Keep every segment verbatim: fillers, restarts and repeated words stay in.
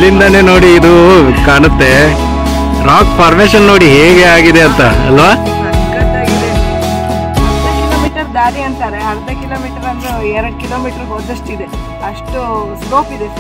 ಇಲ್ಲಿಂದಾನೇ ನೋಡಿ ಇದು ಕಾಣುತ್ತೆ. ರಾಕ್ ಫಾರ್ಮೇಶನ್ ನೋಡಿ ಹೇಗೆ ಆಗಿದೆ ಅಂತ ಅಲ್ವಾ? ಕಿಲೋಮೀಟರ್ ದಾರಿ ಅಂತಾರೆ, ಅರ್ಧ ಕಿಲೋಮೀಟರ್ ಅಂದ್ರೆ ಎರಡು ಕಿಲೋಮೀಟರ್ ಹೋದಷ್ಟಿದೆ, ಅಷ್ಟು ಸ್ಲೋಪ್ ಇದೆ.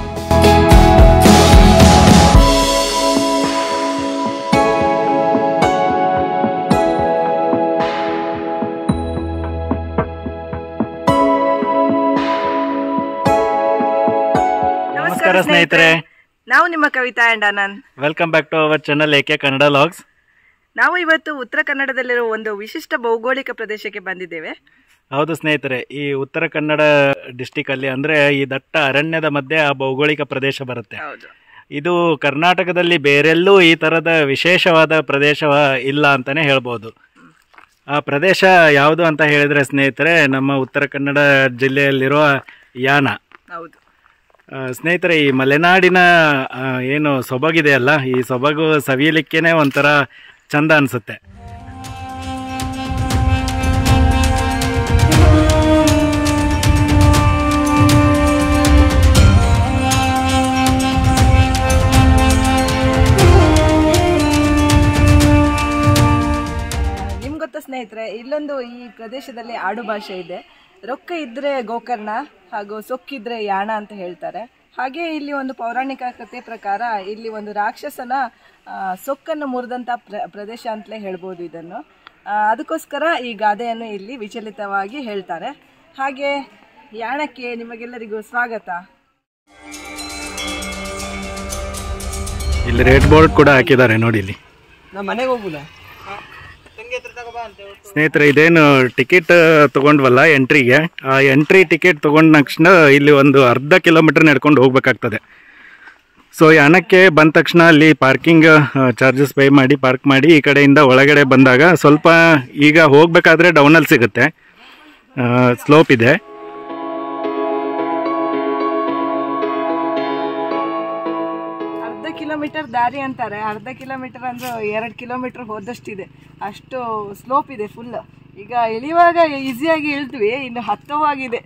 ನಮಸ್ಕಾರ ಸ್ನೇಹಿತರೆ, ನಾವು ನಿಮ್ಮ Kavita and Anand. Welcome back to our channel ಏಕೆ ಕನ್ನಡ ಲಾಗ್ಸ್. ನಾವು ಇವತ್ತು ಉತ್ತರ ಕನ್ನಡದಲ್ಲಿರುವ ಒಂದು ವಿಶಿಷ್ಟ ಭೌಗೋಳಿಕ ಪ್ರದೇಶಕ್ಕೆ ಬಂದಿದ್ದೇವೆ. ಹೌದು ಸ್ನೇಹಿತರೆ, ಈ ಉತ್ತರ ಕನ್ನಡ ಡಿಸ್ಟಿಕ್ ಅಲ್ಲಿ ಅಂದ್ರೆ ಈ ದಟ್ಟ ಅರಣ್ಯದ ಮಧ್ಯೆ ಆ ಭೌಗೋಳಿಕ ಪ್ರದೇಶ ಬರುತ್ತೆ. ಇದು ಕರ್ನಾಟಕದಲ್ಲಿ ಬೇರೆಲ್ಲೂ ಈ ತರದ ವಿಶೇಷವಾದ ಪ್ರದೇಶ ಇಲ್ಲ ಅಂತಾನೆ ಹೇಳ್ಬೋದು. ಆ ಪ್ರದೇಶ ಯಾವುದು ಅಂತ ಹೇಳಿದ್ರೆ ಸ್ನೇಹಿತರೆ, ನಮ್ಮ ಉತ್ತರ ಕನ್ನಡ ಜಿಲ್ಲೆಯಲ್ಲಿರುವ ಯಾನ. ಹೌದು ಸ್ನೇಹಿತರೆ, ಈ ಮಲೆನಾಡಿನ ಏನು ಸೊಬಗಿದೆ ಅಲ್ಲ, ಈ ಸೊಬಗು ಸವಿಯಲಿಕ್ಕೇನೆ ಒಂಥರ ಚಂದ ಅನ್ಸುತ್ತೆ. ನಿಮ್ಗೆ ಗೊತ್ತಾ ಸ್ನೇಹಿತರೆ, ಇಲ್ಲೊಂದು ಈ ಪ್ರದೇಶದಲ್ಲಿ ಆಡು ಭಾಷೆ ಇದೆ. ರೊಕ್ಕ ಇದ್ರೆ ಗೋಕರ್ಣ ಹಾಗೂ ಸೊಕ್ಕಿದ್ರೆ ಯಾಣ ಅಂತ ಹೇಳ್ತಾರೆ. ಹಾಗೆ ಇಲ್ಲಿ ಒಂದು ಪೌರಾಣಿಕ ಕಥೆ ಪ್ರಕಾರ ಇಲ್ಲಿ ಒಂದು ರಾಕ್ಷಸನ ಸೊಕ್ಕನ್ನು ಮುರಿದಂಥ ಪ್ರ ಪ್ರದೇಶ ಅಂತಲೇ ಹೇಳ್ಬೋದು ಇದನ್ನು. ಅದಕ್ಕೋಸ್ಕರ ಈ ಗಾದೆಯನ್ನು ಇಲ್ಲಿ ವಿಚಲಿತವಾಗಿ ಹೇಳ್ತಾರೆ. ಹಾಗೆ ಯಾಣಕ್ಕೆ ನಿಮಗೆಲ್ಲರಿಗೂ ಸ್ವಾಗತ. ಇಲ್ಲಿ ರೇಟ್ ಬೋರ್ಡ್ ಕೂಡ ಹಾಕಿದ್ದಾರೆ ನೋಡಿ. ಇಲ್ಲಿ ನಮ್ಮ ಮನೆಗೆ ಹೋಗುಲ್ಲ ಸ್ನೇಹಿತರೆ, ಇದೇನು ಟಿಕೆಟ್ ತಗೊಂಡ್ವಲ್ಲ ಎಂಟ್ರಿಗೆ, ಆ ಎಂಟ್ರಿ ಟಿಕೆಟ್ ತಗೊಂಡ ತಕ್ಷಣ ಇಲ್ಲಿ ಒಂದು ಅರ್ಧ ಕಿಲೋಮೀಟರ್ ನಡ್ಕೊಂಡು ಹೋಗ್ಬೇಕಾಗ್ತದೆ. ಸೊ ಯಾಣಕ್ಕೆ ಬಂದ ತಕ್ಷಣ ಅಲ್ಲಿ ಪಾರ್ಕಿಂಗ್ ಚಾರ್ಜಸ್ ಪೇ ಮಾಡಿ ಪಾರ್ಕ್ ಮಾಡಿ ಈ ಕಡೆಯಿಂದ ಒಳಗಡೆ ಬಂದಾಗ ಸ್ವಲ್ಪ ಈಗ ಹೋಗ್ಬೇಕಾದ್ರೆ ಡೌನಲ್ಲಿ ಸಿಗುತ್ತೆ, ಸ್ಲೋಪ್ ಇದೆ. ಕಿಲೋಮೀಟರ್ ದಾರಿ ಅಂತಾರೆ, ಅರ್ಧ ಕಿಲೋಮೀಟರ್ ಅಂದ್ರೆ ಎರಡು ಕಿಲೋಮೀಟರ್ ಹೋದಷ್ಟಿದೆ, ಅಷ್ಟು ಸ್ಲೋಪ್ ಇದೆ ಫುಲ್. ಈಗ ಇಳಿಯುವಾಗ ಈಸಿಯಾಗಿ ಇಳ್ತೀವಿ, ಇನ್ನು ಹತ್ತವಾಗಿದೆ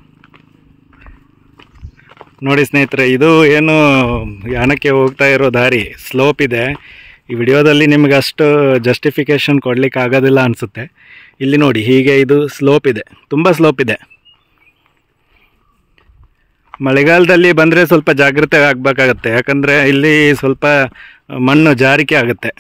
ನೋಡಿ ಸ್ನೇಹಿತರೆ. ಇದು ಏನು ಯಾಣಕ್ಕೆ ಹೋಗ್ತಾ ಇರೋ ದಾರಿ ಸ್ಲೋಪ್ ಇದೆ. ಈ ವಿಡಿಯೋದಲ್ಲಿ ನಿಮ್ಗೆ ಅಷ್ಟು ಜಸ್ಟಿಫಿಕೇಶನ್ ಕೊಡ್ಲಿಕ್ಕೆ ಆಗೋದಿಲ್ಲ ಅನಿಸುತ್ತೆ. ಇಲ್ಲಿ ನೋಡಿ, ಹೀಗೆ ಇದು ಸ್ಲೋಪ್ ಇದೆ, ತುಂಬ ಸ್ಲೋಪ್ ಇದೆ. ಮಳೆಗಾಲದಲ್ಲಿ ಬಂದರೆ ಸ್ವಲ್ಪ ಜಾಗ್ರತೆ ಆಗಬೇಕಾಗತ್ತೆ, ಯಾಕಂದರೆ ಇಲ್ಲಿ ಸ್ವಲ್ಪ ಮಣ್ಣು ಜಾರಿಕೆ ಆಗುತ್ತೆ.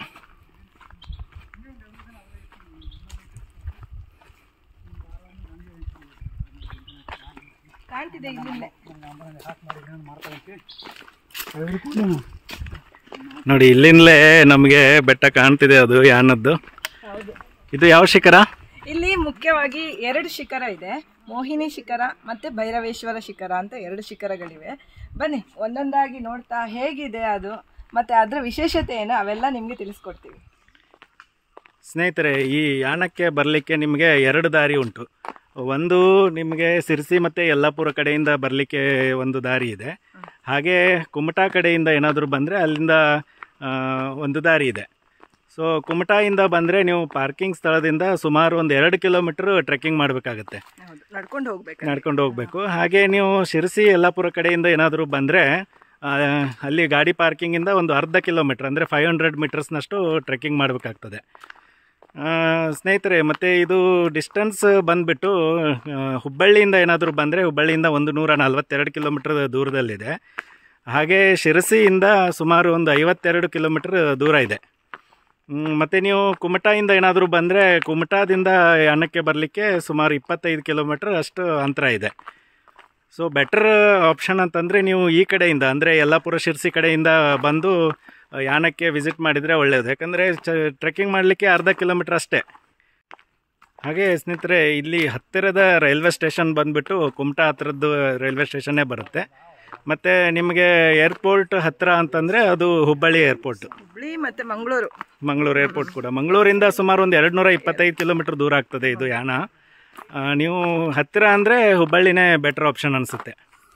ನೋಡಿ, ಇಲ್ಲಿಂದಲೇ ನಮಗೆ ಬೆಟ್ಟ ಕಾಣ್ತಿದೆ, ಅದು ಯಾನದ್ದು. ಇದು ಯಾವ ಶಿಖರ? ಇಲ್ಲಿ ಮುಖ್ಯವಾಗಿ ಎರಡು ಶಿಖರ ಇದೆ, ಮೋಹಿನಿ ಶಿಖರ ಮತ್ತೆ ಭೈರವೇಶ್ವರ ಶಿಖರ ಅಂತ ಎರಡು ಶಿಖರಗಳಿವೆ. ಬನ್ನಿ ಒಂದೊಂದಾಗಿ ನೋಡ್ತಾ ಹೇಗಿದೆ ಅದು ಮತ್ತೆ ಅದರ ವಿಶೇಷತೆ ಏನು ಅವೆಲ್ಲ ನಿಮಗೆ ತಿಳಿಸ್ಕೊಡ್ತೀವಿ. ಸ್ನೇಹಿತರೆ, ಈ ಯಾಣಕ್ಕೆ ಬರಲಿಕ್ಕೆ ನಿಮಗೆ ಎರಡು ದಾರಿ ಉಂಟು. ಒಂದು ನಿಮಗೆ ಸಿರ್ಸಿ ಮತ್ತು ಯಲ್ಲಾಪುರ ಕಡೆಯಿಂದ ಬರಲಿಕ್ಕೆ ಒಂದು ದಾರಿ ಇದೆ. ಹಾಗೆ ಕುಮಟಾ ಕಡೆಯಿಂದ ಏನಾದರೂ ಬಂದರೆ ಅಲ್ಲಿಂದ ಒಂದು ದಾರಿ ಇದೆ. ಸೊ ಕುಮಟಾಯಿಂದ ಬಂದರೆ ನೀವು ಪಾರ್ಕಿಂಗ್ ಸ್ಥಳದಿಂದ ಸುಮಾರು ಒಂದು ಎರಡು ಕಿಲೋಮೀಟ್ರ್ ಟ್ರೆಕ್ಕಿಂಗ್ ಮಾಡಬೇಕಾಗತ್ತೆ, ನಡ್ಕೊಂಡು ಹೋಗ್ಬೇಕು ನಡ್ಕೊಂಡು ಹೋಗಬೇಕು. ಹಾಗೆ ನೀವು ಶಿರಸಿ ಯಲ್ಲಾಪುರ ಕಡೆಯಿಂದ ಏನಾದರೂ ಬಂದರೆ ಅಲ್ಲಿ ಗಾಡಿ ಪಾರ್ಕಿಂಗಿಂದ ಒಂದು ಅರ್ಧ ಕಿಲೋಮೀಟ್ರ್ ಅಂದರೆ ಫೈವ್ ಹಂಡ್ರೆಡ್ ಮೀಟರ್ಸ್ನಷ್ಟು ಟ್ರೆಕ್ಕಿಂಗ್ ಮಾಡಬೇಕಾಗ್ತದೆ ಸ್ನೇಹಿತರೆ. ಮತ್ತು ಇದು ಡಿಸ್ಟೆನ್ಸ್ ಬಂದುಬಿಟ್ಟು ಹುಬ್ಬಳ್ಳಿಯಿಂದ ಏನಾದರೂ ಬಂದರೆ ಹುಬ್ಬಳ್ಳಿಯಿಂದ ಒಂದು ನೂರ ನಲ್ವತ್ತೆರಡು ಕಿಲೋಮೀಟ್ರ್ ದೂರದಲ್ಲಿದೆ. ಹಾಗೆ ಶಿರಸಿಯಿಂದ ಸುಮಾರು ಒಂದು ಐವತ್ತೆರಡು ಕಿಲೋಮೀಟ್ರ್ ದೂರ ಇದೆ. ಮತ್ತು ನೀವು ಕುಮಟಾಯಿಂದ ಏನಾದರೂ ಬಂದರೆ ಕುಮಟಾದಿಂದ ಯಾಣಕ್ಕೆ ಬರಲಿಕ್ಕೆ ಸುಮಾರು ಇಪ್ಪತ್ತೈದು ಕಿಲೋಮೀಟ್ರ್ ಅಷ್ಟು ಅಂತರ ಇದೆ. ಸೊ ಬೆಟರ್ ಆಪ್ಷನ್ ಅಂತಂದರೆ ನೀವು ಈ ಕಡೆಯಿಂದ ಅಂದರೆ ಯಲ್ಲಾಪುರ ಶಿರ್ಸಿ ಕಡೆಯಿಂದ ಬಂದು ಯಾಣಕ್ಕೆ ವಿಸಿಟ್ ಮಾಡಿದರೆ ಒಳ್ಳೆಯದು, ಯಾಕಂದರೆ ಚ ಟ್ರೆಕ್ಕಿಂಗ್ ಮಾಡಲಿಕ್ಕೆ ಅರ್ಧ ಕಿಲೋಮೀಟ್ರ್ ಅಷ್ಟೇ. ಹಾಗೆ ಸ್ನೇಹಿತರೆ, ಇಲ್ಲಿ ಹತ್ತಿರದ ರೈಲ್ವೆ ಸ್ಟೇಷನ್ ಬಂದುಬಿಟ್ಟು ಕುಮಟಾ ಹತ್ತಿರದ್ದು ರೈಲ್ವೆ ಸ್ಟೇಷನ್ನೇ ಬರುತ್ತೆ. ಮತ್ತು ನಿಮಗೆ ಏರ್ಪೋರ್ಟ್ ಹತ್ತಿರ ಅಂತಂದರೆ ಅದು ಹುಬ್ಬಳ್ಳಿ ಏರ್ಪೋರ್ಟ್, ಹುಬ್ಬಳ್ಳಿ ಮತ್ತು ಮಂಗಳೂರು ಮಂಗಳೂರು ಏರ್ಪೋರ್ಟ್ ಕೂಡ. ಮಂಗಳೂರಿಂದ ಸುಮಾರು ಒಂದು ಎರಡು ನೂರ ಇಪ್ಪತ್ತೈದು ಕಿಲೋಮೀಟ್ರ್ ದೂರ ಆಗ್ತದೆ ಇದು ಯಾಣ. ನೀವು ಹತ್ತಿರ ಅಂದರೆ ಹುಬ್ಬಳ್ಳಿನೇ ಬೆಟರ್ ಆಪ್ಷನ್ ಅನಿಸುತ್ತೆ.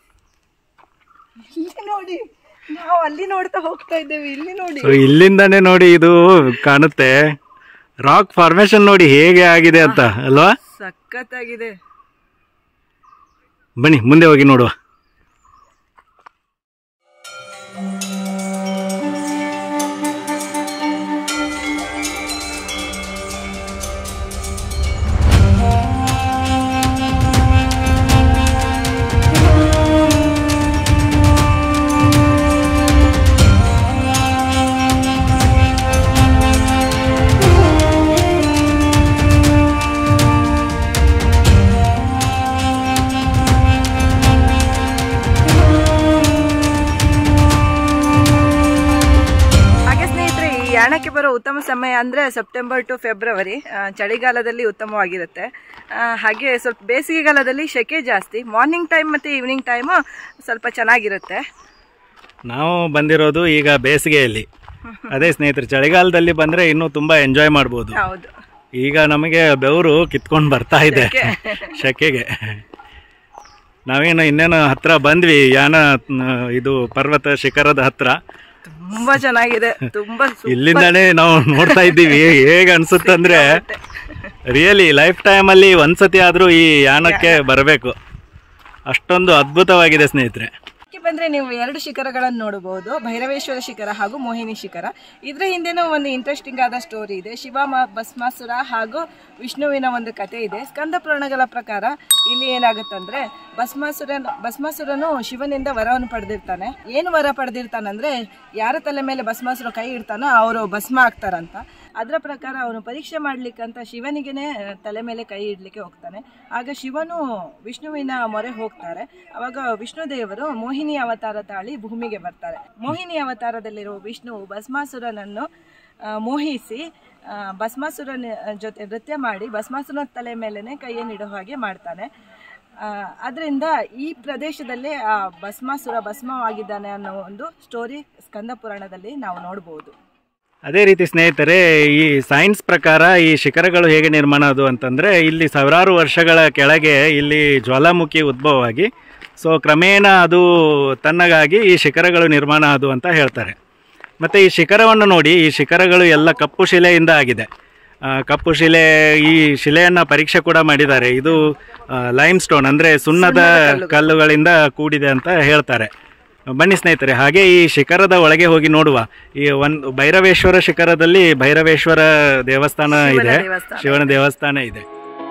ನೋಡಿ, ನಾವು ಅಲ್ಲಿ ನೋಡ್ತಾ ಹೋಗ್ತಾ ಇದ್ದೇವೆ, ಇಲ್ಲಿ ನೋಡಿ. ಇಲ್ಲಿಂದಾನೇ ನೋಡಿ ಇದು ಕಾಣುತ್ತೆ. ರಾಕ್ ಫಾರ್ಮೇಶನ್ ನೋಡಿ ಹೇಗೆ ಆಗಿದೆ ಅಂತ ಅಲ್ವಾ? ಸಖತ್ತಾಗಿದೆ. ಬನ್ನಿ ಮುಂದೆ ಹೋಗಿ ನೋಡುವ. ಯಾಣಕ್ಕೆ ಬರೋ ಉತ್ತಮ ಸಮಯ ಅಂದರೆ ಸೆಪ್ಟೆಂಬರ್ ಟು ಫೆಬ್ರವರಿ, ಚಳಿಗಾಲದಲ್ಲಿ ಉತ್ತಮವಾಗಿರುತ್ತೆ. ಹಾಗೆ ಸ್ವಲ್ಪ ಬೇಸಿಗೆಗಾಲದಲ್ಲಿ ಸೆಕೆ ಜಾಸ್ತಿ, ಮಾರ್ನಿಂಗ್ ಟೈಮ್ ಮತ್ತು ಈವ್ನಿಂಗ್ ಟೈಮು ಸ್ವಲ್ಪ ಚೆನ್ನಾಗಿರುತ್ತೆ. ನಾವು ಬಂದಿರೋದು ಈಗ ಬೇಸಿಗೆಯಲ್ಲಿ, ಅದೇ ಸ್ನೇಹಿತರೆ ಚಳಿಗಾಲದಲ್ಲಿ ಬಂದರೆ ಇನ್ನೂ ತುಂಬ ಎಂಜಾಯ್ ಮಾಡ್ಬೋದು. ಹೌದು, ಈಗ ನಮಗೆ ಬೆವರು ಕಿತ್ಕೊಂಡು ಬರ್ತಾ ಇದೆ ಸೆಕೆಗೆ. ನಾವೇನು ಇನ್ನೇನು ಹತ್ರ ಬಂದ್ವಿ, ಯಾನ ಇದು ಪರ್ವತ ಶಿಖರದ ಹತ್ರ. ತುಂಬಾ ಚೆನ್ನಾಗಿದೆ, ತುಂಬಾ ಇಲ್ಲಿಂದಾನೇ ನಾವು ನೋಡ್ತಾ ಇದ್ದೀವಿ. ಹೇಗೆ ಅನ್ಸುತ್ತಂದ್ರೆ ರಿಯಲಿ ಲೈಫ್ ಟೈಮಲ್ಲಿ ಒಂದ್ಸತಿ ಆದರೂ ಈ ಯಾನಕ್ಕೆ ಬರಬೇಕು, ಅಷ್ಟೊಂದು ಅದ್ಭುತವಾಗಿದೆ ಸ್ನೇಹಿತರೆ. ಬಂದ್ರೆ ನೀವು ಎರಡು ಶಿಖರಗಳನ್ನು ನೋಡಬಹುದು, ಭೈರವೇಶ್ವರ ಶಿಖರ ಹಾಗೂ ಮೋಹಿನಿ ಶಿಖರ. ಇದ್ರ ಹಿಂದೆನೂ ಒಂದು ಇಂಟ್ರೆಸ್ಟಿಂಗ್ ಆದ ಸ್ಟೋರಿ ಇದೆ. ಶಿವ ಭಸ್ಮಾಸುರ ಹಾಗೂ ವಿಷ್ಣುವಿನ ಒಂದು ಕತೆ ಇದೆ. ಸ್ಕಂದ ಪುರಾಣಗಳ ಪ್ರಕಾರ ಇಲ್ಲಿ ಏನಾಗುತ್ತಂದ್ರೆ ಭಸ್ಮಾಸುರನ್ ಭಸ್ಮಾಸುರನು ಶಿವನಿಂದ ವರವನ್ನು ಪಡೆದಿರ್ತಾನೆ. ಏನು ವರ ಪಡೆದಿರ್ತಾನಂದ್ರೆ ಯಾರ ತಲೆ ಮೇಲೆ ಭಸ್ಮಾಸುರ ಕೈ ಇಡ್ತಾನೋ ಅವರು ಭಸ್ಮ ಆಗ್ತಾರಂತ. ಅದರ ಪ್ರಕಾರ ಅವನು ಪರೀಕ್ಷೆ ಮಾಡ್ಲಿಕ್ಕಂತ ಶಿವನಿಗೆನೆ ತಲೆ ಮೇಲೆ ಕೈ ಇಡ್ಲಿಕ್ಕೆ ಹೋಗ್ತಾನೆ. ಆಗ ಶಿವನು ವಿಷ್ಣುವಿನ ಮೊರೆ ಹೋಗ್ತಾರೆ. ಅವಾಗ ವಿಷ್ಣು ದೇವರು ಮೋಹಿನಿ ಅವತಾರ ತಾಳಿ ಭೂಮಿಗೆ ಬರ್ತಾರೆ. ಮೋಹಿನಿ ಅವತಾರದಲ್ಲಿರುವ ವಿಷ್ಣು ಭಸ್ಮಾಸುರನನ್ನು ಮೋಹಿಸಿ ಭಸ್ಮಾಸುರನ ಜೊತೆ ನೃತ್ಯ ಮಾಡಿ ಭಸ್ಮಾಸುರನ ತಲೆ ಮೇಲೆನೆ ಕೈಯನ್ನಿಡೋ ಹಾಗೆ ಮಾಡ್ತಾನೆ. ಅದರಿಂದ ಈ ಪ್ರದೇಶದಲ್ಲಿ ಆ ಭಸ್ಮಾಸುರ ಭಸ್ಮವಾಗಿದ್ದಾನೆ ಅನ್ನೋ ಒಂದು ಸ್ಟೋರಿ ಸ್ಕಂದ ಪುರಾಣದಲ್ಲಿ ನಾವು ನೋಡಬಹುದು. ಅದೇ ರೀತಿ ಸ್ನೇಹಿತರೆ, ಈ ಸೈನ್ಸ್ ಪ್ರಕಾರ ಈ ಶಿಖರಗಳು ಹೇಗೆ ನಿರ್ಮಾಣ ಅದು ಅಂತಂದರೆ, ಇಲ್ಲಿ ಸಾವಿರಾರು ವರ್ಷಗಳ ಕೆಳಗೆ ಇಲ್ಲಿ ಜ್ವಾಲಾಮುಖಿ ಉದ್ಭವವಾಗಿ ಸೊ ಕ್ರಮೇಣ ಅದು ತನ್ನಗಾಗಿ ಈ ಶಿಖರಗಳು ನಿರ್ಮಾಣ ಅದು ಅಂತ ಹೇಳ್ತಾರೆ. ಮತ್ತು ಈ ಶಿಖರವನ್ನು ನೋಡಿ, ಈ ಶಿಖರಗಳು ಎಲ್ಲ ಕಪ್ಪು ಶಿಲೆಯಿಂದ ಆಗಿದೆ. ಕಪ್ಪು ಶಿಲೆ, ಈ ಶಿಲೆಯನ್ನು ಪರೀಕ್ಷೆ ಕೂಡ ಮಾಡಿದ್ದಾರೆ. ಇದು ಲೈಮ್ ಸ್ಟೋನ್ ಅಂದರೆ ಸುಣ್ಣದ ಕಲ್ಲುಗಳಿಂದ ಕೂಡಿದೆ ಅಂತ ಹೇಳ್ತಾರೆ. ಬನ್ನಿ ಸ್ನೇಹಿತರೆ, ಹಾಗೆ ಈ ಶಿಖರದ ಒಳಗೆ ಹೋಗಿ ನೋಡುವ. ಈ ಒಂದು ಭೈರವೇಶ್ವರ ಶಿಖರದಲ್ಲಿ ಭೈರವೇಶ್ವರ ದೇವಸ್ಥಾನ ಇದೆ, ಶಿವನ ದೇವಸ್ಥಾನ ಇದೆ.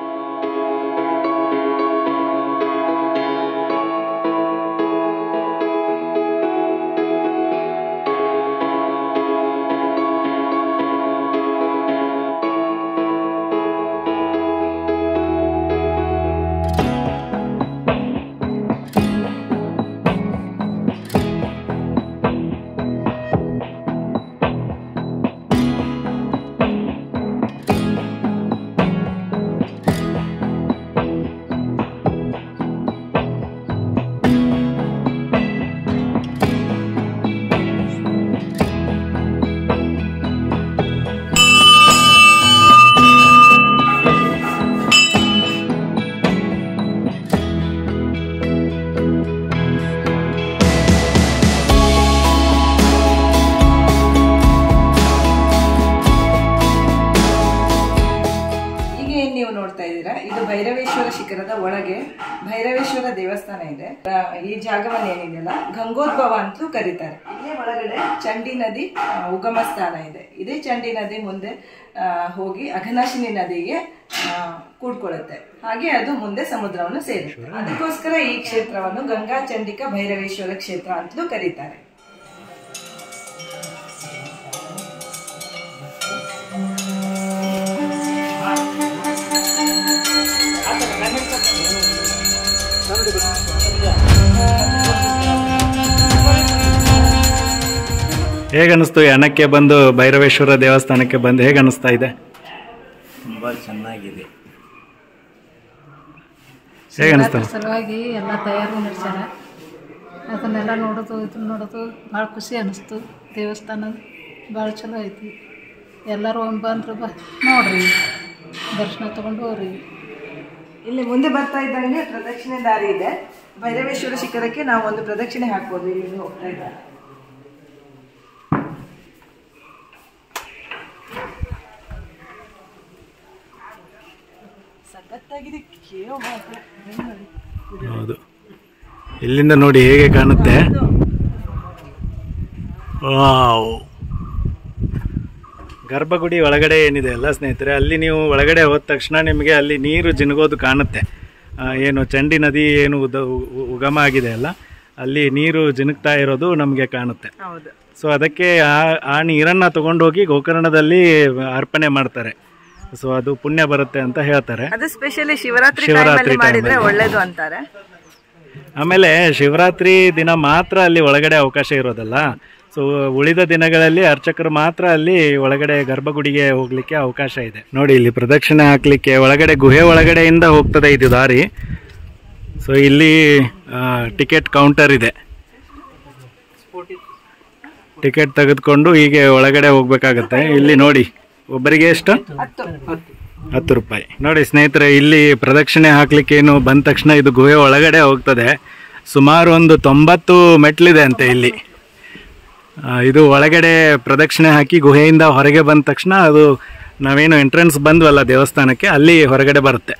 ಇದು ಭೈರವೇಶ್ವರ ಶಿಖರದ ಒಳಗೆ ಭೈರವೇಶ್ವರ ದೇವಸ್ಥಾನ ಇದೆ. ಈ ಜಾಗವನ್ನು ಏನಿದೆಯಲ್ಲ ಗಂಗೋದ್ಭವ ಅಂತಲೂ ಕರೀತಾರೆ. ಇಲ್ಲೇ ಒಳಗಡೆ ಚಂಡಿ ನದಿ ಉಗಮ ಸ್ಥಾನ ಇದೆ. ಇದೇ ಚಂಡಿ ನದಿ ಮುಂದೆ ಹೋಗಿ ಅಘನಾಶಿನಿ ನದಿಗೆ ಕೂಡ್ಕೊಳ್ಳುತ್ತೆ. ಹಾಗೆ ಅದು ಮುಂದೆ ಸಮುದ್ರವನ್ನು ಸೇರುತ್ತೆ. ಅದಕ್ಕೋಸ್ಕರ ಈ ಕ್ಷೇತ್ರವನ್ನು ಗಂಗಾ ಚಂಡಿಕಾ ಭೈರವೇಶ್ವರ ಕ್ಷೇತ್ರ ಅಂತಲೂ ಕರೀತಾರೆ. ಹೇಗನ್ನಿಸ್ತು ಯಾಣಕ್ಕೆ ಬಂದು ಭೈರವೇಶ್ವರ ದೇವಸ್ಥಾನಕ್ಕೆ ಬಂದು ಹೇಗೆ ಅನ್ನಿಸ್ತಾ ಇದೆ? ತುಂಬ ಚೆನ್ನಾಗಿದೆ. ಹೇಗೆ ಅನ್ನಿಸ್ತಾ? ಸಲುವಾಗಿ ಎಲ್ಲ ತಯಾರಿ ನಡೆಸ್ಯಾರ. ಅದನ್ನೆಲ್ಲ ನೋಡೋದು ಇದನ್ನ ನೋಡೋದು ಭಾಳ ಖುಷಿ ಅನ್ನಿಸ್ತು. ದೇವಸ್ಥಾನ ಭಾಳ ಚಲೋ ಐತಿ. ಎಲ್ಲರೂ ಒಮ್ಮೆ ಬಂದ್ರೆ ಬ ನೋಡ್ರಿ, ದರ್ಶನ ತಗೊಂಡು ಹೋಗ್ರಿ. ಇಲ್ಲಿ ಮುಂದೆ ಬರ್ತಾ ಇದ್ದಂಗೆ ಪ್ರದಕ್ಷಿಣೆ ದಾರಿ ಇದೆ. ಭೈರವೇಶ್ವರ ಶಿಖರಕ್ಕೆ ನಾವು ಒಂದು ಪ್ರದಕ್ಷಿಣೆ ಹಾಕ್ಬೋದು. ಇಲ್ಲಿ ಹೋಗ್ತಾ ಇದ್ದಾರೆ. ಹೌದು, ಇಲ್ಲಿಂದ ನೋಡಿ ಹೇಗೆ ಕಾಣುತ್ತೆ. ವಾವ್, ಗರ್ಭಗುಡಿ ಒಳಗಡೆ ಏನಿದೆ ಅಲ್ಲ ಸ್ನೇಹಿತರೆ, ಅಲ್ಲಿ ನೀವು ಒಳಗಡೆ ಹೋದ ತಕ್ಷಣ ನಿಮಗೆ ಅಲ್ಲಿ ನೀರು ಜಿನುಗೋದು ಕಾಣುತ್ತೆ. ಏನು ಚಂಡಿ ನದಿ ಏನು ಉದ ಉಗಮ ಆಗಿದೆ ಅಲ್ಲ, ಅಲ್ಲಿ ನೀರು ಜಿನುಗ್ತಾ ಇರೋದು ನಮಗೆ ಕಾಣುತ್ತೆ. ಸೊ ಅದಕ್ಕೆ ಆ ಆ ನೀರನ್ನು ತಗೊಂಡೋಗಿ ಗೋಕರ್ಣದಲ್ಲಿ ಅರ್ಪಣೆ ಮಾಡ್ತಾರೆ. ಸೊ ಅದು ಪುಣ್ಯ ಬರುತ್ತೆ ಅಂತ ಹೇಳ್ತಾರೆ. ಅದು ಸ್ಪೆಷಲಿ ಶಿವರಾತ್ರಿ ಟೈಮಲ್ಲಿ ಮಾಡಿದ್ರೆ ಒಳ್ಳೇದು ಅಂತಾರೆ. ಆಮೇಲೆ ಶಿವರಾತ್ರಿ ದಿನ ಮಾತ್ರ ಅಲ್ಲಿ ಒಳಗಡೆ ಅವಕಾಶ ಇರೋದಲ್ಲ. ಸೊ ಉಳಿದ ದಿನಗಳಲ್ಲಿ ಅರ್ಚಕರು ಮಾತ್ರ ಅಲ್ಲಿ ಒಳಗಡೆ ಗರ್ಭಗುಡಿಗೆ ಹೋಗಲಿಕ್ಕೆ ಅವಕಾಶ ಇದೆ. ನೋಡಿ ಇಲ್ಲಿ ಪ್ರದಕ್ಷಿಣೆ ಹಾಕಲಿಕ್ಕೆ ಒಳಗಡೆ ಗುಹೆ ಒಳಗಡೆಯಿಂದ ಹೋಗ್ತದೆ ಇದು ದಾರಿ. ಸೊ ಇಲ್ಲಿ ಟಿಕೆಟ್ ಕೌಂಟರ್ ಇದೆ. ಟಿಕೆಟ್ ತೆಗೆದುಕೊಂಡು ಹೀಗೆ ಒಳಗಡೆ ಹೋಗ್ಬೇಕಾಗತ್ತೆ. ಇಲ್ಲಿ ನೋಡಿ ಒಬ್ಬರಿಗೆ ಎಷ್ಟು? ಹತ್ತು ರೂಪಾಯಿ. ನೋಡಿ ಸ್ನೇಹಿತರೆ, ಇಲ್ಲಿ ಪ್ರದಕ್ಷಿಣೆ ಹಾಕ್ಲಿಕ್ಕೆ ಏನು ಬಂದ ತಕ್ಷಣ ಇದು ಗುಹೆ ಒಳಗಡೆ ಹೋಗ್ತದೆ. ಸುಮಾರು ಒಂದು ತೊಂಬತ್ತು ಮೆಟ್ಲಿದೆ ಅಂತೆ ಇಲ್ಲಿ. ಇದು ಒಳಗಡೆ ಪ್ರದಕ್ಷಿಣೆ ಹಾಕಿ ಗುಹೆಯಿಂದ ಹೊರಗೆ ಬಂದ ತಕ್ಷಣ ಅದು ನಾವೇನು ಎಂಟ್ರೆನ್ಸ್ ಬಂದ್ವಲ್ಲ ದೇವಸ್ಥಾನಕ್ಕೆ, ಅಲ್ಲಿ ಹೊರಗಡೆ ಬರುತ್ತೆ.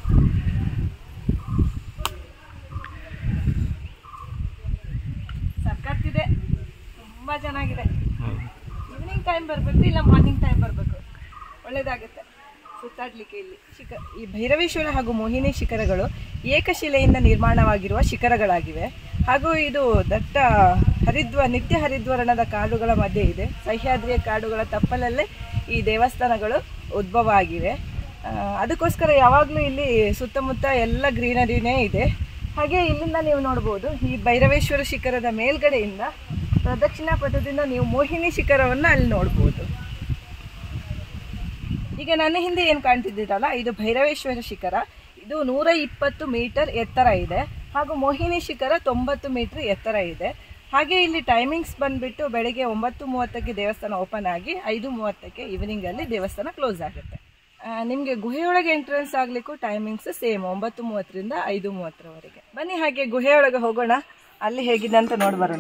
ಸಖತ್ತಿದೆ, ತುಂಬಾ ಚೆನ್ನಾಗಿದೆ. ಈವ್ನಿಂಗ್ ಟೈಮ್ ಬರಬೇಕು, ಇಲ್ಲ ಮಾರ್ನಿಂಗ್ ಟೈಮ್ ಬರಬೇಕು, ಒಳ್ಳೇದಾಗುತ್ತೆ ಸುತ್ತಾಡ್ಲಿಕ್ಕೆ. ಇಲ್ಲಿ ಶಿಖ ಈ ಭೈರವೇಶ್ವರ ಹಾಗೂ ಮೋಹಿನಿ ಶಿಖರಗಳು ಏಕಶಿಲೆಯಿಂದ ನಿರ್ಮಾಣವಾಗಿರುವ ಶಿಖರಗಳಾಗಿವೆ. ಹಾಗೂ ಇದು ದಟ್ಟ ಹರಿದ್ವ ನಿತ್ಯ ಹರಿದ್ವರ್ಣದ ಕಾಡುಗಳ ಮಧ್ಯೆ ಇದೆ. ಸಹ್ಯಾದ್ರಿಯ ಕಾಡುಗಳ ತಪ್ಪಲಲ್ಲೇ ಈ ದೇವಸ್ಥಾನಗಳು ಉದ್ಭವ ಆಗಿವೆ. ಅದಕ್ಕೋಸ್ಕರ ಯಾವಾಗಲೂ ಇಲ್ಲಿ ಸುತ್ತಮುತ್ತ ಎಲ್ಲ ಗ್ರೀನರಿನೇ ಇದೆ. ಹಾಗೆ ಇಲ್ಲಿಂದ ನೀವು ನೋಡ್ಬೋದು, ಈ ಭೈರವೇಶ್ವರ ಶಿಖರದ ಮೇಲ್ಗಡೆಯಿಂದ ಪ್ರದಕ್ಷಿಣಾ ಪಥದಿಂದ ನೀವು ಮೋಹಿನಿ ಶಿಖರವನ್ನು ಅಲ್ಲಿ ನೋಡ್ಬೋದು. ಈಗ ನನ್ನ ಹಿಂದೆ ಏನು ಕಾಣ್ತಿದ್ದೀರಲ್ಲ, ಇದು ಭೈರವೇಶ್ವರ ಶಿಖರ. ಇದು ನೂರ ಇಪ್ಪತ್ತು ಮೀಟರ್ ಎತ್ತರ ಇದೆ. ಹಾಗೂ ಮೋಹಿನಿ ಶಿಖರ ತೊಂಬತ್ತು ಮೀಟರ್ ಎತ್ತರ ಇದೆ. ಹಾಗೆ ಇಲ್ಲಿ ಟೈಮಿಂಗ್ಸ್ ಬಂದುಬಿಟ್ಟು ಬೆಳಗ್ಗೆ ಒಂಬತ್ತು ಮೂವತ್ತಕ್ಕೆ ದೇವಸ್ಥಾನ ಓಪನ್ ಆಗಿ ಐದು ಮೂವತ್ತಕ್ಕೆ ಈವ್ನಿಂಗಲ್ಲಿ ದೇವಸ್ಥಾನ ಕ್ಲೋಸ್ ಆಗುತ್ತೆ. ನಿಮಗೆ ಗುಹೆಯೊಳಗೆ ಎಂಟ್ರೆನ್ಸ್ ಆಗಲಿಕ್ಕೂ ಟೈಮಿಂಗ್ಸ್ ಸೇಮ್, ಒಂಬತ್ತು ಮೂವತ್ತರಿಂದ ಐದು ಮೂವತ್ತರವರೆಗೆ. ಬನ್ನಿ ಹಾಗೆ ಗುಹೆಯೊಳಗೆ ಹೋಗೋಣ, ಅಲ್ಲಿ ಹೇಗಿದೆ ಅಂತ ನೋಡಿ ಬರೋಣ.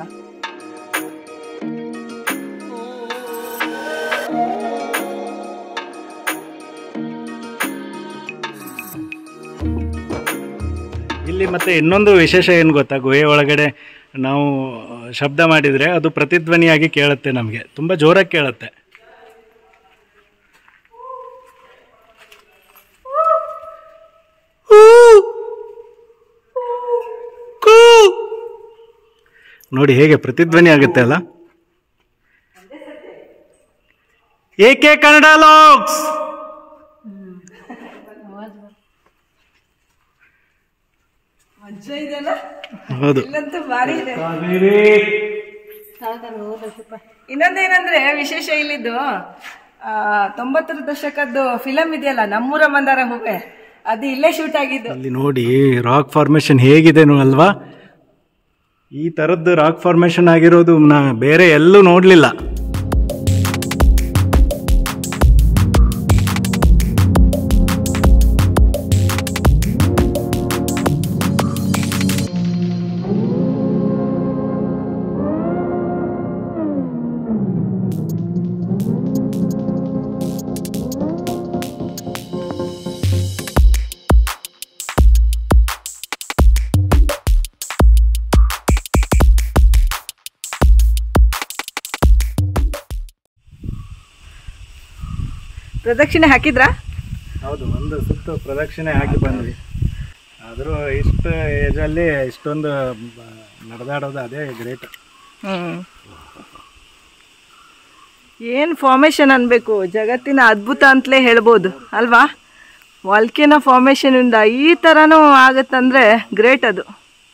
ಇಲ್ಲಿ ಮತ್ತೆ ಇನ್ನೊಂದು ವಿಶೇಷ ಏನು ಗೊತ್ತಾ, ಗುಹೆ ಒಳಗಡೆ ನಾವು ಶಬ್ದ ಮಾಡಿದರೆ ಅದು ಪ್ರತಿಧ್ವನಿಯಾಗಿ ಕೇಳುತ್ತೆ, ನಮಗೆ ತುಂಬ ಜೋರಾಗಿ ಕೇಳುತ್ತೆ. ನೋಡಿ ಹೇಗೆ ಪ್ರತಿಧ್ವನಿ ಆಗುತ್ತೆ ಅಲ್ಲ. ಏಕೆ ಕನ್ನಡ ಲಾಕ್ಸ್ ಹೌದು. ಇನ್ನೊಂದೇನಂದ್ರೆ ವಿಶೇಷ ಇಲ್ಲಿದ್ದು, ತೊಂಬತ್ತರ ದಶಕದ್ದು ಫಿಲಂ ಇದೆಯಲ್ಲ ನಮ್ಮೂರ ಮಂದಾರ ಹೂವೆ, ಅದು ಇಲ್ಲೇ ಶೂಟ್ ಆಗಿದ್ದು. ಅಲ್ಲಿ ನೋಡಿ ರಾಕ್ ಫಾರ್ಮೇಶನ್ ಹೇಗಿದೆನೋ ಅಲ್ವಾ. ಈ ತರದ್ದು ರಾಕ್ ಫಾರ್ಮೇಶನ್ ಆಗಿರೋದು ನಾ ಬೇರೆ ಎಲ್ಲೂ ನೋಡ್ಲಿಲ್ಲ. ಪ್ರದಕ್ಷಿಣೆ ಹಾಕಿದ್ರಾ? ಹೌದು, ಒಂದು ಸುತ್ತು ಪ್ರದಕ್ಷಿಣೆ ಹಾಕಿ ಬಂದ್ವಿ. ಆದರೂ ಇಷ್ಟು ಏಜಲ್ಲಿ ಇಷ್ಟೊಂದು ನಡೆದಾಡೋದು ಅದೇ ಗ್ರೇಟ್. ಹ್ಮ್ ಏನು ಫಾರ್ಮೇಶನ್ ಅನ್ಬೇಕು, ಜಗತ್ತಿನ ಅದ್ಭುತ ಅಂತಲೇ ಹೇಳ್ಬೋದು ಅಲ್ವಾ. ವಾಲ್ಕೆನೋ ಫಾರ್ಮೇಶನ್ ಇಂದ ಈ ಥರನೂ ಆಗತ್ತಂದ್ರೆ ಗ್ರೇಟ್ ಅದು.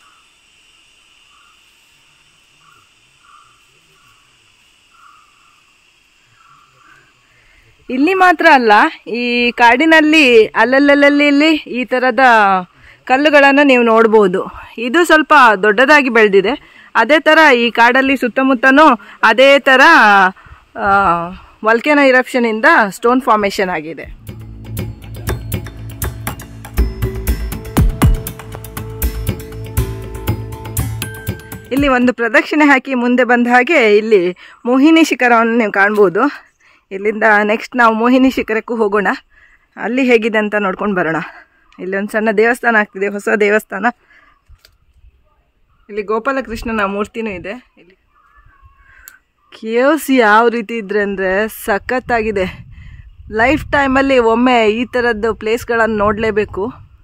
ಇಲ್ಲಿ ಮಾತ್ರ ಅಲ್ಲ, ಈ ಕಾಡಿನಲ್ಲಿ ಅಲ್ಲಲ್ಲಲ್ಲಿ ಈ ಥರದ ಕಲ್ಲುಗಳನ್ನು ನೀವು ನೋಡ್ಬೋದು. ಇದು ಸ್ವಲ್ಪ ದೊಡ್ಡದಾಗಿ ಬೆಳೆದಿದೆ. ಅದೇ ಥರ ಈ ಕಾಡಲ್ಲಿ ಸುತ್ತಮುತ್ತನೂ ಅದೇ ಥರ ವಾಲ್ಕೆನೋ ಇರಪ್ಷನಿಂದ ಸ್ಟೋನ್ ಫಾರ್ಮೇಷನ್ ಆಗಿದೆ. ಇಲ್ಲಿ ಒಂದು ಪ್ರದಕ್ಷಿಣೆ ಹಾಕಿ ಮುಂದೆ ಬಂದ ಹಾಗೆ ಇಲ್ಲಿ ಮೋಹಿನಿ ಶಿಖರವನ್ನು ನೀವು ಕಾಣ್ಬೋದು. ಇಲ್ಲಿಂದ ನೆಕ್ಸ್ಟ್ ನಾವು ಮೋಹಿನಿ ಶಿಖರಕ್ಕೂ ಹೋಗೋಣ, ಅಲ್ಲಿ ಹೇಗಿದೆ ಅಂತ ನೋಡ್ಕೊಂಡು ಬರೋಣ. ಇಲ್ಲಿ ಒಂದು ಸಣ್ಣ ದೇವಸ್ಥಾನ ಆಗ್ತಿದೆ, ಹೊಸ ದೇವಸ್ಥಾನ. ಇಲ್ಲಿ ಗೋಪಾಲಕೃಷ್ಣನ ಮೂರ್ತಿನೂ ಇದೆ. ಇಲ್ಲಿ ಕೇವ್ಸ್ ಯಾವ ರೀತಿ ಇದ್ರೆ ಅಂದರೆ ಸಖತ್ತಾಗಿದೆ. ಲೈಫ್ ಟೈಮಲ್ಲಿ ಒಮ್ಮೆ ಈ ಥರದ್ದು ಪ್ಲೇಸ್ಗಳನ್ನು ನೋಡಲೇಬೇಕು,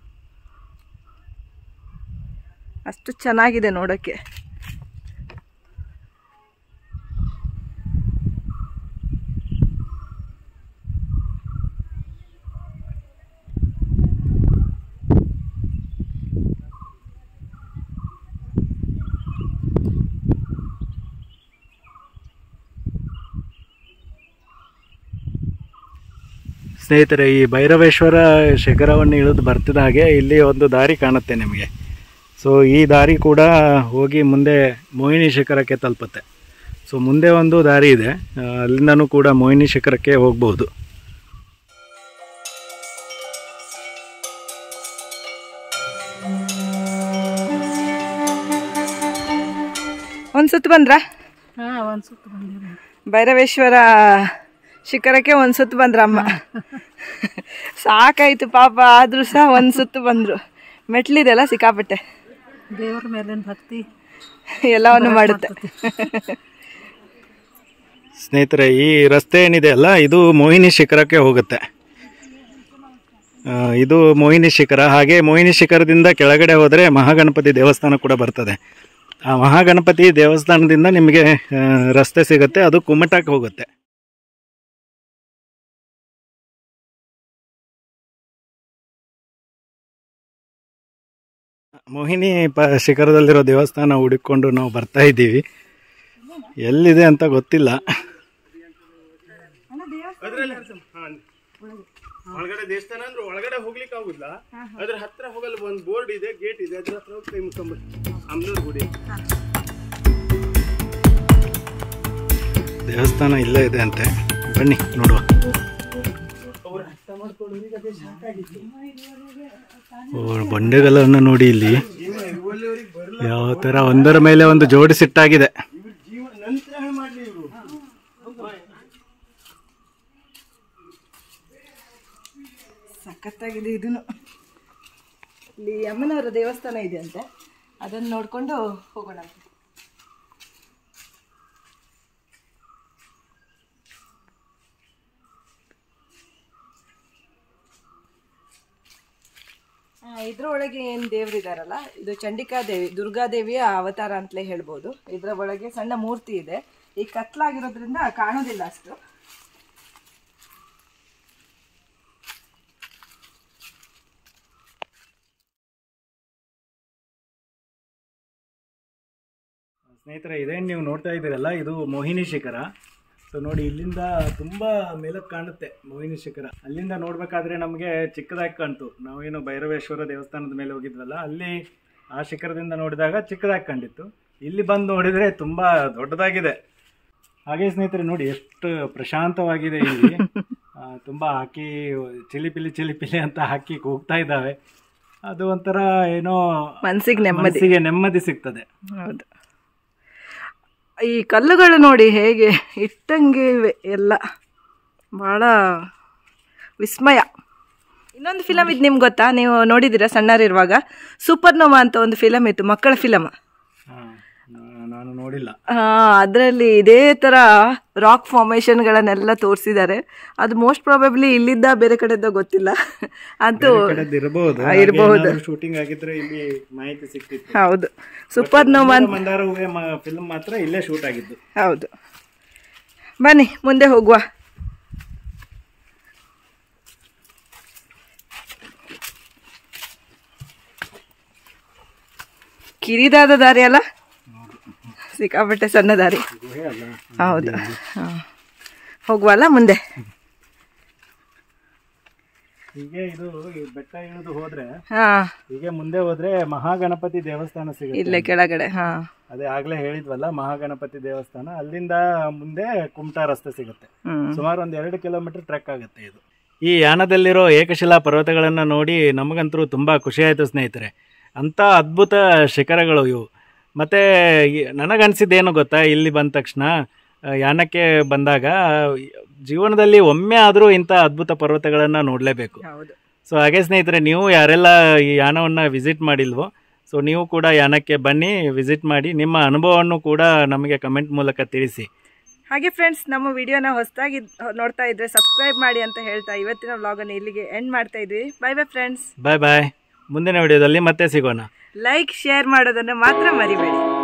ಅಷ್ಟು ಚೆನ್ನಾಗಿದೆ ನೋಡೋಕ್ಕೆ. ಸ್ನೇಹಿತರೆ, ಈ ಭೈರವೇಶ್ವರ ಶಿಖರವನ್ನು ಇಳಿದು ಬರ್ತಿದ ಹಾಗೆ ಇಲ್ಲಿ ಒಂದು ದಾರಿ ಕಾಣುತ್ತೆ ನಿಮಗೆ. ಸೊ ಈ ದಾರಿ ಕೂಡ ಹೋಗಿ ಮುಂದೆ ಮೋಹಿನಿ ಶಿಖರಕ್ಕೆ ತಲುಪುತ್ತೆ. ಸೊ ಮುಂದೆ ಒಂದು ದಾರಿ ಇದೆ, ಅಲ್ಲಿಂದನೂ ಕೂಡ ಮೋಹಿನಿ ಶಿಖರಕ್ಕೆ ಹೋಗ್ಬೋದು. ಒಂದು ಸುತ್ತು ಬಂದ್ರಾ? ಹಾಂ, ಒಂದು ಸುತ್ತು ಬಂದಿರಿ. ಭೈರವೇಶ್ವರ ಶಿಖರಕ್ಕೆ ಒಂದು ಸುತ್ತು ಬಂದ್ರಮ್ಮ. ಸಾಕಾಯ್ತು ಪಾಪ, ಆದರೂ ಸಹ ಒಂದು ಸುತ್ತು ಬಂದರು. ಮೆಟ್ಲಿದೆಲ್ಲ ಸಿಕ್ಕಾಪಟ್ಟೆ. ದೇವ್ರ ಮೇಲಿನ ಭಕ್ತಿ ಎಲ್ಲವನ್ನು ಮಾಡುತ್ತೆ. ಸ್ನೇಹಿತರೆ, ಈ ರಸ್ತೆ ಏನಿದೆ ಅಲ್ಲ, ಇದು ಮೋಹಿನಿ ಶಿಖರಕ್ಕೆ ಹೋಗುತ್ತೆ. ಇದು ಮೋಹಿನಿ ಶಿಖರ. ಹಾಗೆ ಮೋಹಿನಿ ಶಿಖರದಿಂದ ಕೆಳಗಡೆ ಹೋದರೆ ಮಹಾಗಣಪತಿ ದೇವಸ್ಥಾನ ಕೂಡ ಬರ್ತದೆ. ಆ ಮಹಾಗಣಪತಿ ದೇವಸ್ಥಾನದಿಂದ ನಿಮಗೆ ರಸ್ತೆ ಸಿಗುತ್ತೆ, ಅದು ಕುಮಟಕ್ಕೆ ಹೋಗುತ್ತೆ. ಮೋಹಿನಿ ಪ ಶಿಖರದಲ್ಲಿರೋ ದೇವಸ್ಥಾನ ಹುಡುಕೊಂಡು ನಾವು ಬರ್ತಾ ಇದ್ದೀವಿ. ಎಲ್ಲಿದೆ ಅಂತ ಗೊತ್ತಿಲ್ಲ. ಒಳಗಡೆ ದೇವಸ್ಥಾನ ಅಂದ್ರೆ ಒಳಗಡೆ ಹೋಗ್ಲಿಕ್ಕೆ ಆಗುದಿಲ್ಲ. ಅದ್ರ ಹತ್ರ ಹೋಗಲು ಒಂದು ಬೋರ್ಡ್ ಇದೆ, ಗೇಟ್ ಇದೆ, ಅದ್ರ ಹತ್ರ ಹೋಗಿ ಕೈ ಮುಖಂಬ ಅಮ್ನೂರ್ ಗುಡಿ ದೇವಸ್ಥಾನ ಇಲ್ಲೇ ಇದೆ ಅಂತೆ. ಬನ್ನಿ ನೋಡುವ. ಓ, ಬಂಡೆಗಳನ್ನು ನೋಡಿ ಇಲ್ಲಿ ಯಾವ ತರ ಒಂದರ ಮೇಲೆ ಒಂದು ಜೋಡಿಸಿಟ್ಟಾಗಿದೆ. ಸಖತ್ತಾಗಿದೆ. ಇದನ್ನು ಇಲ್ಲಿ ಅಮ್ಮನವರ ದೇವಸ್ಥಾನ ಇದೆ ಅಂತೆ, ಅದನ್ನು ನೋಡಿಕೊಂಡು ಹೋಗೋಣ. ಇದ್ರೊಳಗೆ ಏನು ದೇವರಿದಾರಲ್ಲ, ಇದು ಚಂಡಿಕಾದೇವಿ, ದುರ್ಗಾದೇವಿಯ ಅವತಾರ ಅಂತಲೇ ಹೇಳ್ಬೋದು. ಇದರ ಒಳಗೆ ಸಣ್ಣ ಮೂರ್ತಿ ಇದೆ. ಈ ಕತ್ಲಾಗಿರೋದ್ರಿಂದ ಕಾಣೋದಿಲ್ಲ ಅಷ್ಟು. ಸ್ನೇಹಿತರೆ, ಇದೇನು ನೀವು ನೋಡ್ತಾ ಇದ್ದೀರಲ್ಲ, ಇದು ಮೋಹಿನಿ ಶಿಖರ. ಸೊ ನೋಡಿ, ಇಲ್ಲಿಂದ ತುಂಬ ಮೇಲಕ್ಕೆ ಕಾಣುತ್ತೆ ಮೋಹಿನಿ ಶಿಖರ. ಅಲ್ಲಿಂದ ನೋಡಬೇಕಾದ್ರೆ ನಮಗೆ ಚಿಕ್ಕದಾಗಿ ಕಾಣ್ತು. ನಾವೇನು ಭೈರವೇಶ್ವರ ದೇವಸ್ಥಾನದ ಮೇಲೆ ಹೋಗಿದ್ವಲ್ಲ, ಅಲ್ಲಿ ಆ ಶಿಖರದಿಂದ ನೋಡಿದಾಗ ಚಿಕ್ಕದಾಗಿ ಕಂಡಿತ್ತು. ಇಲ್ಲಿ ಬಂದು ನೋಡಿದರೆ ತುಂಬ ದೊಡ್ಡದಾಗಿದೆ. ಹಾಗೆ ಸ್ನೇಹಿತರೆ ನೋಡಿ, ಎಷ್ಟು ಪ್ರಶಾಂತವಾಗಿದೆ ಇಲ್ಲಿ. ತುಂಬ ಹಾಕಿ ಚಿಲಿಪಿಲಿ ಚಿಲಿಪಿಲಿ ಅಂತ ಹಾಕಿ ಹೋಗ್ತಾ ಇದ್ದಾವೆ. ಅದು ಒಂಥರ ಏನೋ ಮನಸ್ಸಿಗೆ ನೆಮ್ಮದಿ, ಮನಸ್ಸಿಗೆ ನೆಮ್ಮದಿ ಸಿಗ್ತದೆ. ಹೌದು. ಈ ಕಲ್ಲುಗಳು ನೋಡಿ ಹೇಗೆ ಇಟ್ಟಂಗೆ ಇವೆ ಎಲ್ಲ, ಭಾಳ ವಿಸ್ಮಯ. ಇನ್ನೊಂದು ಫಿಲಮ್ ಇದು ನಿಮ್ಗೆ ಗೊತ್ತಾ? ನೀವು ನೋಡಿದ್ದೀರಾ ಸಣ್ಣರಿರುವಾಗ? ಸೂಪರ್ ನೋವಾ ಅಂತ ಒಂದು ಫಿಲಮ್ ಇತ್ತು, ಮಕ್ಕಳ ಫಿಲಮ್. ನಾನು ನೋಡಿಲ್ಲ. ಹಾಂ, ಅದರಲ್ಲಿ ಇದೇ ಥರ ರಾಕ್ ಫಾರ್ಮೇಷನ್ಗಳನ್ನೆಲ್ಲ ತೋರಿಸಿದ್ದಾರೆ. ಅದು ಮೋಸ್ಟ್ ಪ್ರಾಬಬ್ಲಿ ಇಲ್ಲಿದ್ದ ಬೇರೆ ಕಡೆದ ಗೊತ್ತಿಲ್ಲ, ಅಂತೂ ಇರಬಹುದು. ಶೂಟಿಂಗ್ ಆಗಿದ್ರೆ ಇಲ್ಲಿ ಮಾಹಿತಿ ಸಿಕ್ತಿತ್ತು. ಹೌದು, ಸೂಪರ್ ನೋವಾ ಮಂದಾರ ಹೂವೆ ಫಿಲ್ಮ್ ಮಾತ್ರ ಇಲ್ಲೇ ಶೂಟ್ ಆಗಿದ್ದು. ಹೌದು. ಬನ್ನಿ ಮುಂದೆ ಹೋಗುವ. ಕಿರಿದಾದ ದಾರಿ ಅಲ್ಲ, ಸಿಕ್ಕಾಪಟ್ಟೆ ಸಣ್ಣ ದಾರಿ. ಹೌದು. ಹಾಂ, ಹೋಗುವಲ್ಲ ಮುಂದೆ. ಹೀಗೆ ಇದು ಬೆಟ್ಟ ಇಳಿದು ಹೋದ್ರೆ, ಹಾ, ಹೀಗೆ ಮುಂದೆ ಹೋದ್ರೆ ಮಹಾಗಣಪತಿ ದೇವಸ್ಥಾನ ಸಿಗುತ್ತೆ ಇಲ್ಲೇ ಕೆಳಗಡೆ. ಹಾ, ಅದೇ ಆಗ್ಲೇ ಹೇಳಿದ್ವಲ್ಲ ಮಹಾಗಣಪತಿ ದೇವಸ್ಥಾನ. ಅಲ್ಲಿಂದ ಮುಂದೆ ಕುಮಟಾ ರಸ್ತೆ ಸಿಗುತ್ತೆ. ಸುಮಾರು ಒಂದ್ ಎರಡು ಕಿಲೋಮೀಟರ್ ಟ್ರೆಕ್ ಆಗುತ್ತೆ ಇದು. ಈ ಯಾನದಲ್ಲಿರೋ ಏಕಶಿಲಾ ಪರ್ವತಗಳನ್ನು ನೋಡಿ ನಮಗಂತೂ ತುಂಬಾ ಖುಷಿ ಆಯ್ತು ಸ್ನೇಹಿತರೆ. ಅಂತ ಅದ್ಭುತ ಶಿಖರಗಳು ಇವು. ಮತ್ತೆ ನನಗನ್ಸಿದ್ದೇನು ಗೊತ್ತಾ, ಇಲ್ಲಿ ಬಂದ ತಕ್ಷಣ ಯಾನಕ್ಕೆ ಬಂದಾಗ ಜೀವನದಲ್ಲಿ ಒಮ್ಮೆ ಆದರೂ ಇಂಥ ಅದ್ಭುತ ಪರ್ವತಗಳನ್ನು ನೋಡಲೇಬೇಕು. ಸೊ ಹಾಗೆ ಸ್ನೇಹಿತರೆ, ನೀವು ಯಾರೆಲ್ಲ ಈ ಯಾನವನ್ನು ವಿಸಿಟ್ ಮಾಡಿಲ್ವೋ, ಸೊ ನೀವು ಕೂಡ ಯಾನಕ್ಕೆ ಬನ್ನಿ, ವಿಸಿಟ್ ಮಾಡಿ, ನಿಮ್ಮ ಅನುಭವವನ್ನು ಕೂಡ ನಮಗೆ ಕಮೆಂಟ್ ಮೂಲಕ ತಿಳಿಸಿ. ಹಾಗೆ ಫ್ರೆಂಡ್ಸ್, ನಮ್ಮ ವಿಡಿಯೋನ ಹೊಸದಾಗಿ ನೋಡ್ತಾ ಇದ್ರೆ ಸಬ್ಸ್ಕ್ರೈಬ್ ಮಾಡಿ ಅಂತ ಹೇಳ್ತಾ ಇವತ್ತಿನ ವ್ಲಾಗನ್ನು ಇಲ್ಲಿಗೆ ಎಂಡ್ ಮಾಡ್ತಾ ಇದ್ವಿ. Bye bye friends. Bye bye. ಮುಂದಿನ ವಿಡಿಯೋದಲ್ಲಿ ಮತ್ತೆ ಸಿಗೋಣ. ಲೈಕ್ ಶೇರ್ ಮಾಡೋದನ್ನು ಮಾತ್ರ ಮರಿಬೇಡಿ.